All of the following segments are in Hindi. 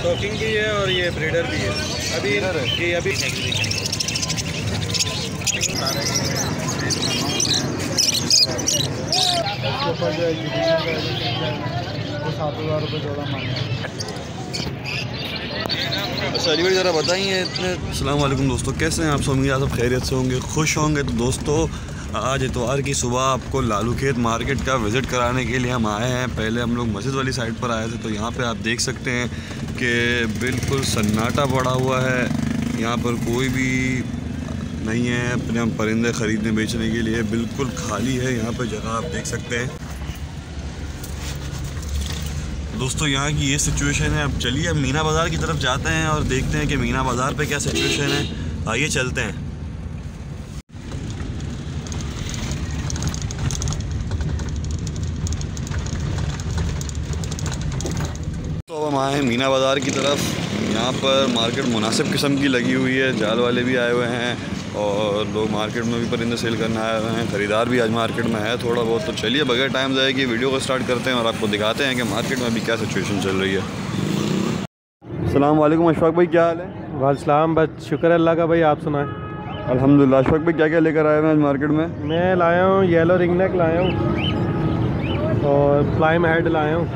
टॉकिंग भी है और ये ब्रीडर भी है। अभी ये अभी ऊपर जो वो 7,000 रुपये जोड़ा मांगा। अच्छा अली भाई ज़रा बताइए इतने। अस्सलाम वालेकुम दोस्तों, कैसे हैं आप? सब उम्मीद आप सब खैरियत से होंगे, खुश होंगे। तो दोस्तों आज इतवार की सुबह आपको लालू खेत मार्केट का विज़िट कराने के लिए हम आए हैं। पहले हम लोग मस्जिद वाली साइड पर आए थे, तो यहाँ पे आप देख सकते हैं कि बिल्कुल सन्नाटा पड़ा हुआ है। यहाँ पर कोई भी नहीं है अपने परिंदे ख़रीदने बेचने के लिए, बिल्कुल खाली है यहाँ पर जगह, आप देख सकते हैं दोस्तों। यहाँ की ये सिचुएशन है। अब चलिए हम मीना बाज़ार की तरफ जाते हैं और देखते हैं कि मीना बाज़ार पे क्या सिचुएशन है। आइए चलते हैं। तो अब हम आए हैं मीना बाज़ार की तरफ। यहाँ पर मार्केट मुनासिब किस्म की लगी हुई है, जाल वाले भी आए हुए हैं और लोग मार्केट में भी परिंदे सेल करने आए हुए हैं। ख़रीदार भी आज मार्केट में है थोड़ा बहुत। तो चलिए बगैर टाइम ज़ाया कि वीडियो को स्टार्ट करते हैं और आपको दिखाते हैं कि मार्केट में अभी क्या सिचुएशन चल रही है। अस्सलाम वालेकुम अशफाक भाई, क्या हाल है? वालेकुम, बस शुक्र अल्लाह का। भाई आप सुनाएं? अल्हम्दुलिल्लाह। अशफाक भाई क्या क्या लेकर आए हैं आज मार्केट में? मैं लाया हूँ येलो रिंग नेक लाया हूँ और फ्लाइम हेड लाया हूँ।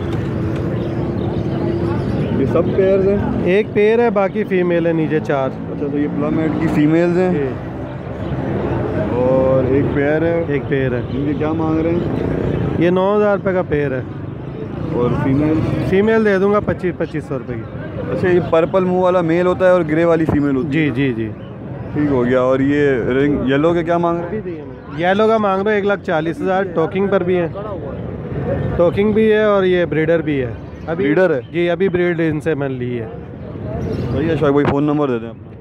ये सब पेयर्स हैं? एक पेयर है, बाकी फ़ीमेल है, नीचे 4। अच्छा, तो ये प्लम हेड की फ़ीमेल्स हैं और एक पेयर है। एक पेयर है। इनके क्या मांग रहे हैं? ये 9,000 रुपये का पेयर है और फीमेल दे दूँगा 2500 रुपये की। अच्छा, ये पर्पल मुंह वाला मेल होता है और ग्रे वाली फीमेल होती है? जी। ठीक हो गया। और ये रिंग येलो के क्या मांग रहे हैं? येलो का मांग रहे हो 1,40,000। टॉकिंग पर भी है, टॉकिंग भी है और ये ब्रीडर भी है। अभी ब्रीडर है जी, अभी ब्रीड इनसे मैंने ली है। भैया अशफाक भाई फ़ोन नंबर दे दें अपना।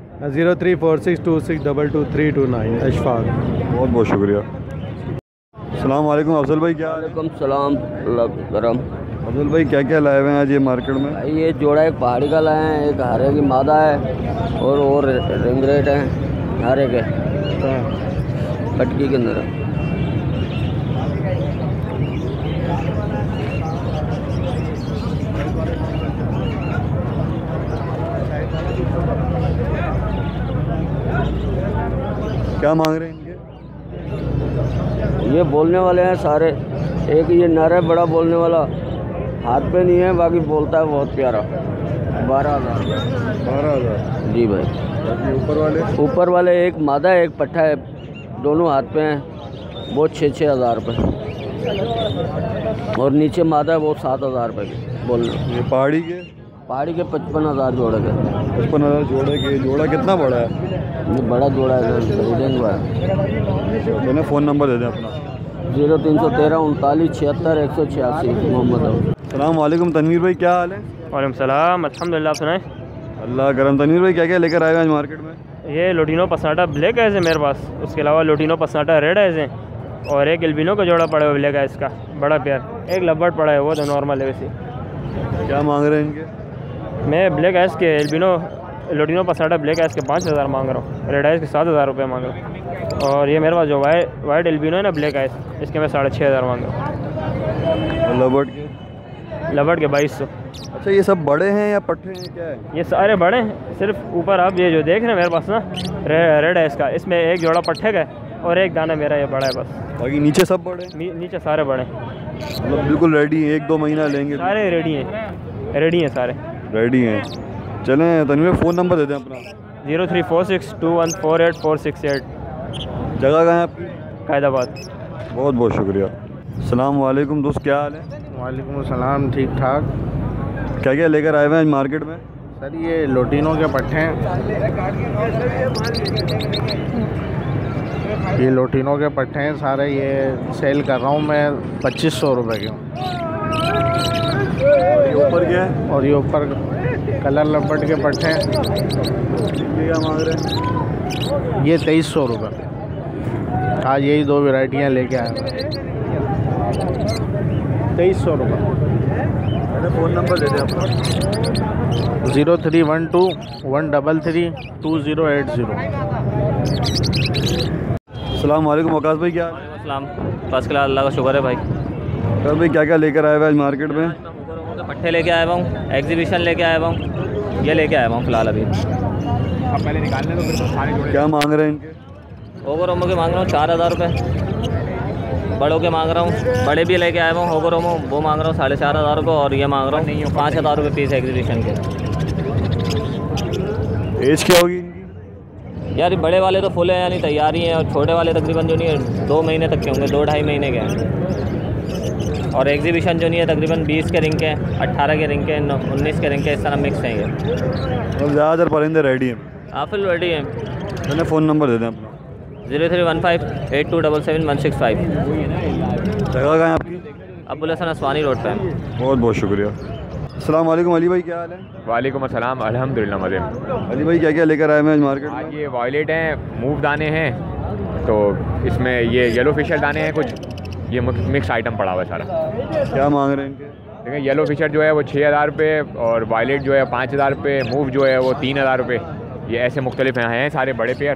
0346262229 अशफाक। बहुत बहुत शुक्रिया। अस्सलाम वालेकुम अफजल भाई, क्या? वालेकुम सलाम, अल्लाह करम। अफजल भाई क्या क्या लाए हुए हैं आज ये मार्केट में? ये जोड़ा एक पहाड़ी का लाए हैं, एक हरे की मादा है और रिंग रेट है हरे के कटकी के अंदर। क्या मांग रहे हैं इनके? ये बोलने वाले हैं सारे। एक ये नर है बड़ा बोलने वाला, हाथ पे नहीं है, बाकी बोलता है बहुत प्यारा। 12,000। 12,000 जी भाई। ऊपर वाले एक मादा है एक पट्ठा है, दोनों हाथ पे हैं, वो 6,000 रुपये। और नीचे मादा है वो 7,000 रुपये की बोलने। ये पहाड़ी के 55,000 जोड़े के। 55,000 जोड़े के। जोड़ा कितना बड़ा है? ये बड़ा जोड़ा है, ब्रीडिंग हुआ है। मैंने फ़ोन नंबर दे दें अपना। 0313 39 76 186 मोहम्मद। अस्सलाम वालेकुम तनवीर भाई, क्या हाल है? वालेकुम सलाम, अल्हम्दुलिल्लाह। सुनाए? अल्लाह करम। तनवीर भाई क्या क्या लेकर आए हैं आज मार्केट में? ये लोटिनो पसनाटा ब्लैक आइज़ है मेरे पास, उसके अलावा लोटिनो पसनाटा रेड आइज़ है और एक एल्बिनो का जोड़ा पड़ा है ब्लैक आइज़ का, बड़ा प्यार। एक लब्बड़ पड़ा है, वो तो नॉर्मल है वैसे। क्या मांग रहे हैं इनके? मैं ब्लैक आइज़ के एल्बिनो लोटिनो पसनाटा ब्लैक आइज़ के 5,000 मांग रहा हूँ, रेड आइज़ के 7,000 रुपये मांग रहा हूँ। और ये मेरे पास जो वाइट एल्बिनो है ना ब्लैक आइज़, इसके मैं 6,500 मांग रहा हूँ। लबड़ के 2,200। अच्छा, ये सब बड़े हैं या पट्टे हैं, क्या है? ये सारे बड़े हैं, सिर्फ ऊपर आप ये जो देख रहे हैं मेरे पास ना रेड है इसका, इसमें एक जोड़ा पट्टे का है और एक दाना मेरा ये बड़ा है बस। बाकी नीचे सब बड़े हैं? नीचे सारे बड़े हैं, मतलब बिल्कुल रेडी हैं, 1-2 महीना लेंगे? सारे रेडी हैं सारे रेडी हैं। चलें तनवीर फ़ोन नंबर दे दें अपना। 03462148 जगह कहाँ है आपकी? कायदाबाद। बहुत बहुत शुक्रिया। अस्सलाम वालेकुम दोस्त, क्या हाल है? वालेकुम सलाम, ठीक ठाक। क्या क्या लेकर आए हुए हैं आज मार्केट में? सर ये लोटिनो के पट्टे हैं, ये लोटिनो के पट्टे हैं सारे। ये सेल कर रहा हूँ मैं 2,500 रुपये के। ऊपर क्या है? और ये ऊपर कलर लपट के पट्टे हैं, क्या मांग रहे हैं? ये 2,300 रुपये। आज यही 2 वैरायटियाँ लेके आए हैं। 2,300 रुपये। फ़ोन नंबर दे दें अपना। 0312 133 2080। अस्सलाम वालेकुम वकास भाई, क्या हाल है? अस्सलाम, फर्स्ट क्लास, अल्लाह का शुक्र है भाई। सर भाई क्या क्या लेकर आए हुए आज मार्केट में? पट्टे लेके आया हुआ हूँ, एग्जीबिशन लेके आया हुआ हूँ, ये लेके आया हुआ हूँ फ़िलहाल अभी। अब पहले निकालने तो फिर सारे जोड़े। क्या मांग रहे हैं इनके? ओवर ओमो के मांग रहा हूँ 4000 रुपये, बड़ों के मांग रहा हूँ, बड़े भी लेके आया हुआ हूँ ओवर ओमो, वो मांग रहा हूँ 4500 को, और ये मांग रहा हूँ 5000 रुपये पीस एग्जीबिशन के। एज क्या होगी इनकी? यार बड़े वाले तो फुल है यानी तैयार ही हैं, और छोटे वाले तकरीबन जो नहीं है 2 महीने तक के होंगे, 2-2.5 महीने के हैं। और एग्जीबिशन जो नहीं है तकरीबन 20 के रिंग के, 18 के रिंग के, 19 के रिंग के, इस तरह मिक्स हैं ये। और ज़्यादातर परिंदे रेडी हैं? आफिल रेडी हैं। मैंने फ़ोन नंबर दे दें अपना। 031582771665। जगह कहाँ है आपकी? अब्बुल हसन असवानी रोड पे। बहुत बहुत शुक्रिया। अस्सलाम वालेकुम अली भाई, क्या हाल है? वालेकुम अस्सलाम, अल्हम्दुलिल्लाह मज़े में। अली भाई क्या क्या लेकर आए हैं आज मार्केट में? आज ये वॉयलेट हैं, मूव दाने हैं, तो इसमें ये येलो फिशर दाने हैं कुछ, ये मिक्स आइटम पड़ा हुआ है सारा। क्या मांग रहे हैं इनके? देखिए येलो फिशर जो है वो 6000 रुपये, और वॉयलेट जो है 5000 रुपये, मूव जो है वो 3000 रुपये। ये ऐसे मुख्तलिफ हैं सारे बड़े पेयर।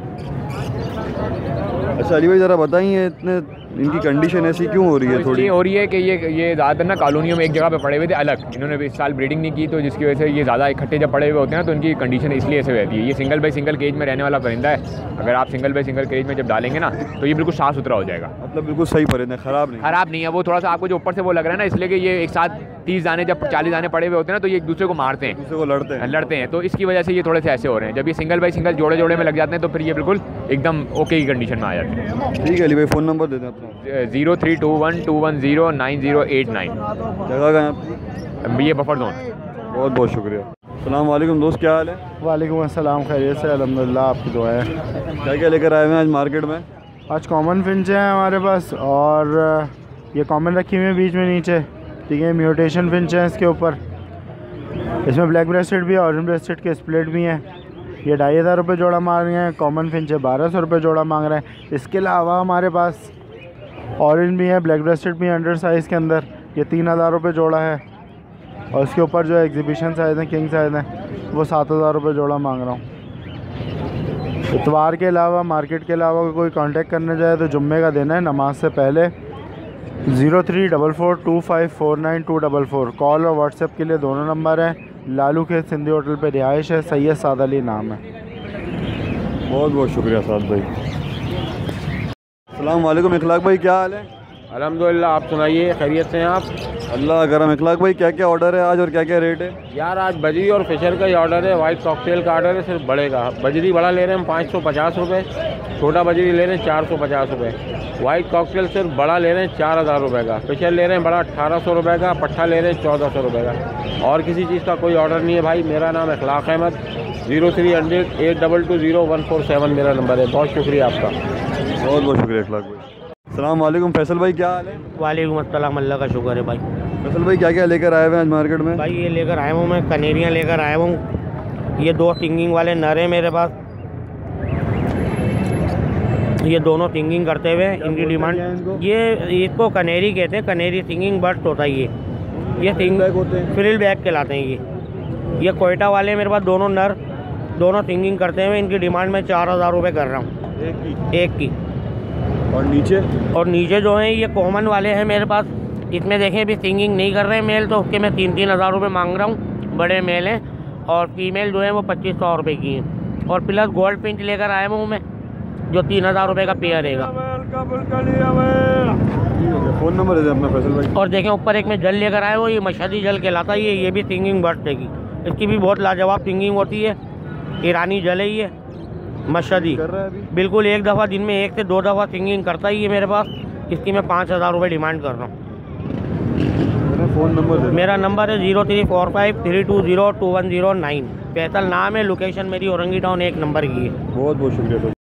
अच्छा अली भाई ज़रा बताइए, इतने इनकी कंडीशन ऐसी क्यों हो रही है? थोड़ी हो रही है कि ये ज़्यादातर ना कॉलोनियों में एक जगह पे पड़े हुए थे अलग, इन्होंने भी इस साल ब्रीडिंग नहीं की, तो जिसकी वजह से ये ज़्यादा इकट्ठे जब पड़े हुए होते हैं ना, तो इनकी कंडीशन इसलिए ऐसे रहती है। ये सिंगल बाई सिंगल केज में रहने वाला परिंदा है, अगर आप सिंगल बाई सिंगल केज में जब डालेंगे ना तो ये बिल्कुल साफ़ सुथरा हो जाएगा। मतलब बिल्कुल सही परिंदा, ख़राब नहीं? ख़राब नहीं है, वो थोड़ा सा आपको जो ऊपर से वो लग रहा है ना, इसलिए कि ये एक साथ 30 दाने जब 40 दाने पड़े हुए होते हैं ना, तो ये एक दूसरे को मारते हैं, दूसरे को लड़ते हैं, तो इसकी वजह से ये थोड़े से ऐसे हो रहे हैं। जब ये सिंगल बाई सिंगल जोड़े जोड़े में लग जाते हैं तो फिर ये बिल्कुल एकदम ओके की कंडीशन में आ जाते हैं। ठीक है अली भाई, फ़ोन नंबर दे दें अपना। 0321210989। जगह कहाँ है आपकी? ये बफर जोन। बहुत बहुत शुक्रिया। अस्सलाम वालेकुम दोस्त, क्या हाल है? वालेकुम अस्सलाम, खैरियत से अल्हम्दुलिल्लाह, आपकी दुआ है। क्या क्या लेकर आए हुए हैं आज मार्केट में? आज कॉमन फिंच है हमारे पास, और ये कॉमन रखी हुई है बीच में नीचे, ठीक है। म्यूटेशन फिंच है इसके ऊपर, इसमें ब्लैक ब्रेस्टेड भी है, ऑरेंज ब्रेस्टेड के स्प्लिट भी हैं। ये 2500 रुपये जोड़ा मांग रहे हैं। कॉमन फिंच है 1200 रुपये जोड़ा मांग रहे हैं। इसके अलावा हमारे पास ऑरेंज भी है, ब्लैक ब्रेस्टेड भी है अंडर साइज़ के अंदर, ये 3000 रुपये जोड़ा है। और इसके ऊपर जो एग्जीबिशन साइज़ हैं, किंग साइज़ हैं, वो 7000 रुपये जोड़ा मांग रहा हूँ। इतवार के अलावा, मार्केट के अलावा कोई कांटेक्ट करने जाए तो जुम्मे का देना है नमाज से पहले। 03442549 कॉल और व्हाट्सएप के लिए दोनों नंबर हैं। लालू खेत सिंधी होटल पे रिहाइश है, सैयद साद अली नाम है। बहुत बहुत शुक्रिया साद भाई। अस्सलाम वालेकुम इखलाक भाई, क्या हाल है? अल्हम्दुलिल्लाह, आप सुनाइए, खैरियत से हैं आप? अल्लाह करम। इखलाक भाई क्या क्या ऑर्डर है आज और क्या क्या रेट है? यार आज बजरी और फिशर का ही ऑर्डर है, वाइट कॉकटेल का ऑर्डर है, सिर्फ बड़े का। बजरी बड़ा ले रहे हैं हम 550 रुपये, छोटा बजरी ले रहे हैं 450 रुपये, वाइट कॉकटेल सिर्फ बड़ा ले रहे हैं 4000 रुपये का, फिशर ले रहे हैं बड़ा 1800 रुपये का, पट्ठा ले रहे हैं 1400 रुपये का। और किसी चीज़ का कोई ऑर्डर नहीं है भाई। मेरा नाम इखलाक अहमद, 0300822147 मेरा नंबर है। बहुत शुक्रिया आपका। बहुत बहुत शुक्रिया इखलाक भाई। अस्सलाम वालेकुम फैसल भाई, क्या हाल है? वालेकुम अस्सलाम, अल्लाह का शुक्र है भाई। फैसल भाई क्या क्या लेकर आए हुए हैं आज मार्केट में? भाई ये लेकर आया हूँ मैं, कनेरियाँ लेकर आया हूँ। ये 2 सिंगिंग वाले नर हैं मेरे पास, ये दोनों सिंगिंग करते हुए। इनकी डिमांड, ये इसको कनेरी कहते हैं, कनेरी सिंगिंग बर्ड्स होता है ये सिंग फ्रिल बैग कहलाते हैं। ये कोयटा वाले मेरे पास दोनों नर, दोनों सिंगिंग करते हुए। इनकी डिमांड मैं 4000 रुपये कर रहा हूँ एक की। और नीचे जो हैं ये कॉमन वाले हैं मेरे पास, इसमें देखें अभी सिंगिंग नहीं कर रहे हैं मेल, तो उसके मैं 3-3000 रुपये मांग रहा हूँ। बड़े मेल हैं, और फीमेल जो है वो 2500 रुपये की हैं। और प्लस गोल्ड पिंच लेकर आया हूँ मैं, जो 3000 रुपये का पेयर रहेगा। फ़ोन नंबर है अपना फैसल भाई। और देखें ऊपर एक मैं जल लेकर आया हूँ, ये मशहदी जल कहलाता है। ये भी सिंगिंग बर्ड देगी, इसकी भी बहुत लाजवाब सिंगिंग होती है। ईरानी जल है ये मशहदी, बिल्कुल एक दफ़ा दिन में 1 से 2 दफ़ा सिंगिंग करता ही है मेरे पास। इसकी मैं 5000 रुपये डिमांड कर रहा हूँ। फ़ोन नंबर मेरा नंबर है 034532021009। फैसल नाम है, लोकेशन मेरी औरंगी टाउन 1 नंबर की है। बहुत बहुत शुक्रिया।